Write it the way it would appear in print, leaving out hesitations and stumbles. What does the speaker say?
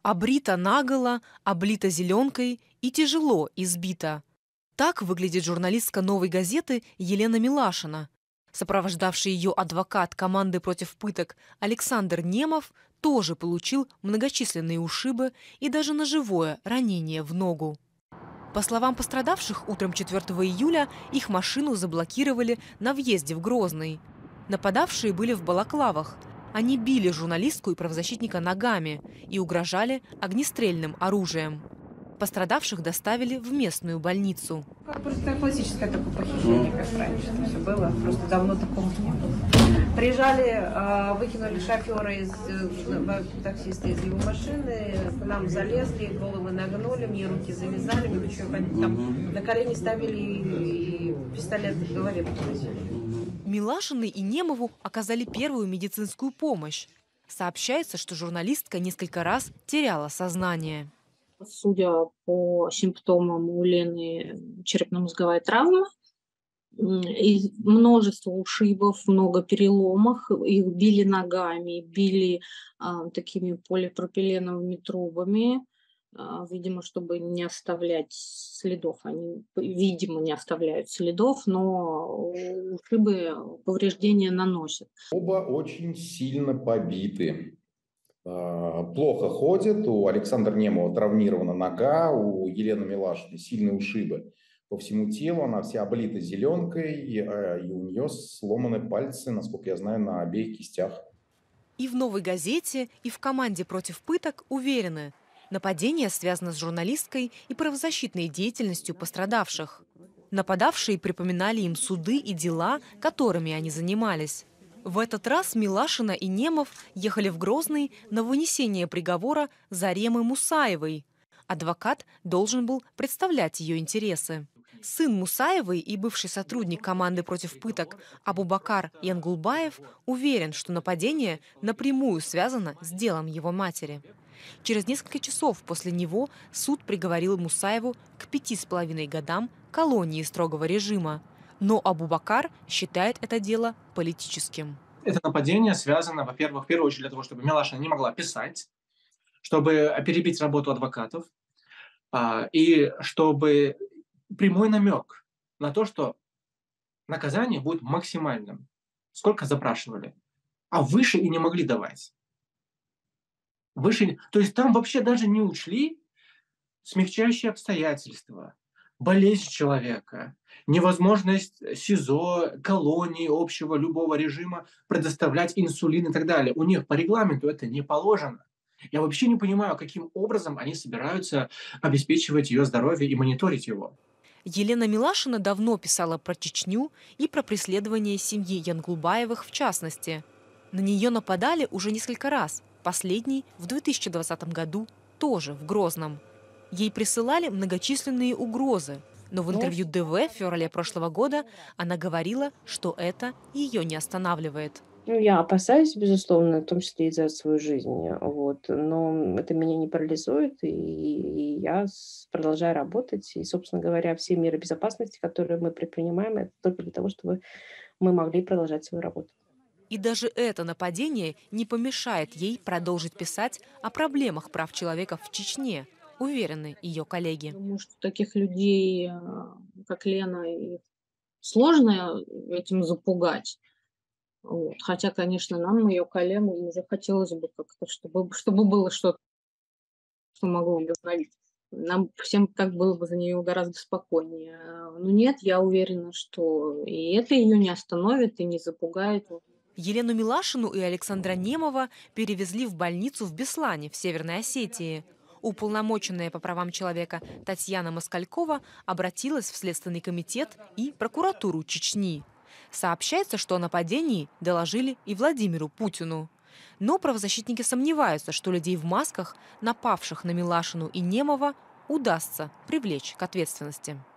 Обрита наголо, облита зеленкой и тяжело избита. Так выглядит журналистка «Новой газеты» Елена Милашина. Сопровождавший ее адвокат команды против пыток Александр Немов тоже получил многочисленные ушибы и даже ножевое ранение в ногу. По словам пострадавших, утром 4 июля их машину заблокировали на въезде в Грозный. Нападавшие были в балаклавах. Они били журналистку и правозащитника ногами и угрожали огнестрельным оружием. Пострадавших доставили в местную больницу. Просто классическое такое похищение, как раньше это все было. Просто давно такого не было. Приезжали, выкинули шофера таксиста из его машины, к нам залезли, головы нагнули, мне руки завязали, мне еще там на колени ставили и пистолет в голове подносили. Милашиной и Немову оказали первую медицинскую помощь. Сообщается, что журналистка несколько раз теряла сознание. Судя по симптомам, у Лены черепно-мозговая травма, и множество ушибов, много переломов. Их били ногами, били такими полипропиленовыми трубами, видимо, чтобы не оставлять следов. Они, видимо, не оставляют следов, но ушибы, повреждения наносят. Оба очень сильно побиты. Плохо ходят. У Александра Немова травмирована нога, у Елены Милашиной сильные ушибы по всему телу. Она вся облита зеленкой, и у нее сломаны пальцы, насколько я знаю, на обеих кистях. И в «Новой газете», и в команде против пыток уверены, нападение связано с журналисткой и правозащитной деятельностью пострадавших. Нападавшие припоминали им суды и дела, которыми они занимались. В этот раз Милашина и Немов ехали в Грозный на вынесение приговора Заремы Мусаевой. Адвокат должен был представлять ее интересы. Сын Мусаевой и бывший сотрудник команды против пыток Абубакар Янгулбаев уверен, что нападение напрямую связано с делом его матери. Через несколько часов после него суд приговорил Мусаеву к 5,5 годам колонии строгого режима. Но Абубакар считает это дело политическим. Это нападение связано, во-первых, в первую очередь для того, чтобы Милашина не могла писать, чтобы перебить работу адвокатов, и чтобы прямой намек на то, что наказание будет максимальным. Сколько запрашивали, а выше и не могли давать. Выше, то есть там вообще даже не учли смягчающие обстоятельства, болезнь человека, невозможность СИЗО, колонии, общего любого режима предоставлять инсулин и так далее. У них по регламенту это не положено. Я вообще не понимаю, каким образом они собираются обеспечивать ее здоровье и мониторить его. Елена Милашина давно писала про Чечню и про преследование семьи Янгулбаевых в частности. На нее нападали уже несколько раз, последний в 2020 году тоже в Грозном. Ей присылали многочисленные угрозы, но в интервью ДВ в феврале прошлого года она говорила, что это ее не останавливает. Я опасаюсь, безусловно, в том числе и за свою жизнь, но это меня не парализует, и я продолжаю работать. И, собственно говоря, все меры безопасности, которые мы предпринимаем, это только для того, чтобы мы могли продолжать свою работу. И даже это нападение не помешает ей продолжить писать о проблемах прав человека в Чечне, уверены ее коллеги. Потому что таких людей, как Лена, сложно этим запугать. Хотя, конечно, нам, ее коллегам, уже хотелось бы как-то, чтобы было что-то, что могло ее остановить. Нам всем так было бы за нее гораздо спокойнее. Но нет, я уверена, что и это ее не остановит и не запугает. Елену Милашину и Александра Немова перевезли в больницу в Беслане в Северной Осетии. Уполномоченная по правам человека Татьяна Москалькова обратилась в Следственный комитет и прокуратуру Чечни. Сообщается, что о нападении доложили и Владимиру Путину. Но правозащитники сомневаются, что людей в масках, напавших на Милашину и Немова, удастся привлечь к ответственности.